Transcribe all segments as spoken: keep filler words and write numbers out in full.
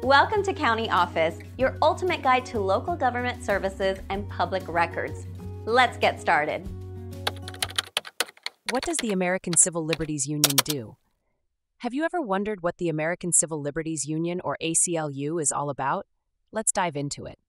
Welcome to County Office, your ultimate guide to local government services and public records. Let's get started. What does the American Civil Liberties Union do? Have you ever wondered what the American Civil Liberties Union, or A C L U, is all about? Let's dive into it.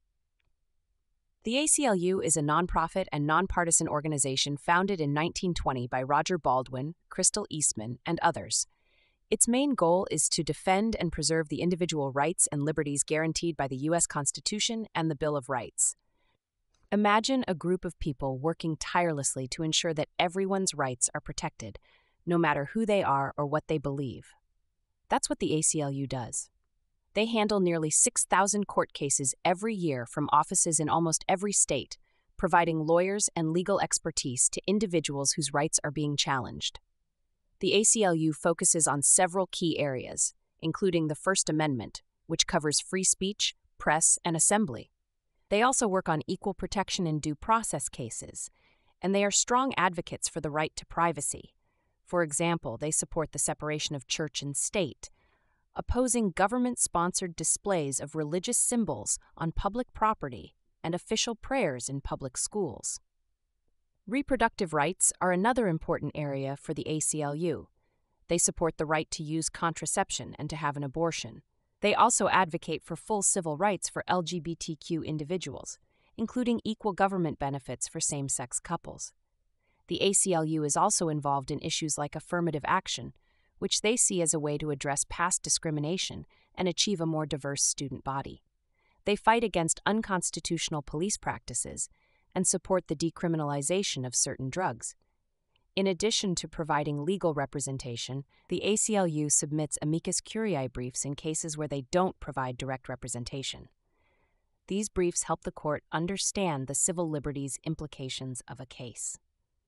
The A C L U is a nonprofit and nonpartisan organization founded in nineteen twenty by Roger Baldwin, Crystal Eastman, and others. Its main goal is to defend and preserve the individual rights and liberties guaranteed by the U S Constitution and the Bill of Rights. Imagine a group of people working tirelessly to ensure that everyone's rights are protected, no matter who they are or what they believe. That's what the A C L U does. They handle nearly six thousand court cases every year from offices in almost every state, providing lawyers and legal expertise to individuals whose rights are being challenged. The A C L U focuses on several key areas, including the First Amendment, which covers free speech, press, and assembly. They also work on equal protection in due process cases, and they are strong advocates for the right to privacy. For example, they support the separation of church and state, opposing government-sponsored displays of religious symbols on public property and official prayers in public schools. Reproductive rights are another important area for the A C L U. They support the right to use contraception and to have an abortion. They also advocate for full civil rights for L G B T Q individuals, including equal government benefits for same-sex couples. The A C L U is also involved in issues like affirmative action, which they see as a way to address past discrimination and achieve a more diverse student body. They fight against unconstitutional police practices and support the decriminalization of certain drugs. In addition to providing legal representation, the A C L U submits amicus curiae briefs in cases where they don't provide direct representation. These briefs help the court understand the civil liberties implications of a case.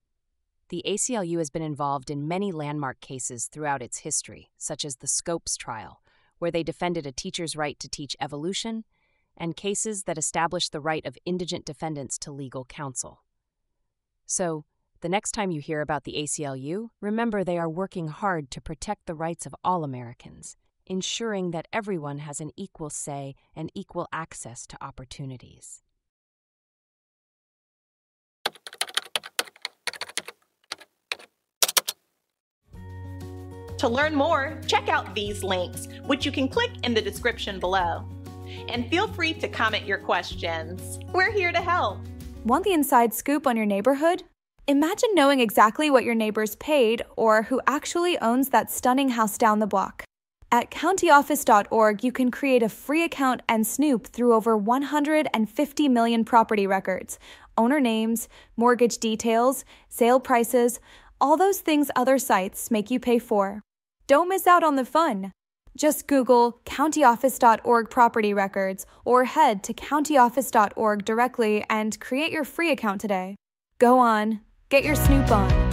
The A C L U has been involved in many landmark cases throughout its history, such as the Scopes trial, where they defended a teacher's right to teach evolution, and cases that established the right of indigent defendants to legal counsel. So, the next time you hear about the A C L U, remember they are working hard to protect the rights of all Americans, ensuring that everyone has an equal say and equal access to opportunities. To learn more, check out these links, which you can click in the description below. And feel free to comment your questions. We're here to help. Want the inside scoop on your neighborhood? Imagine knowing exactly what your neighbors paid or who actually owns that stunning house down the block. At county office dot org, you can create a free account and snoop through over one hundred fifty million property records, owner names, mortgage details, sale prices, all those things other sites make you pay for. Don't miss out on the fun. Just Google county office dot org property records or head to county office dot org directly and create your free account today. Go on, get your snoop on.